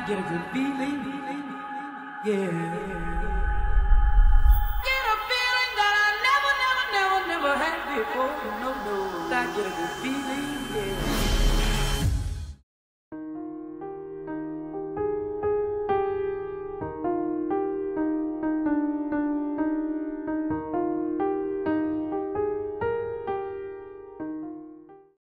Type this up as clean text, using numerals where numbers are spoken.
get a good feeling, yeah. Get a feeling that I never had before, no. I get a good feeling, yeah.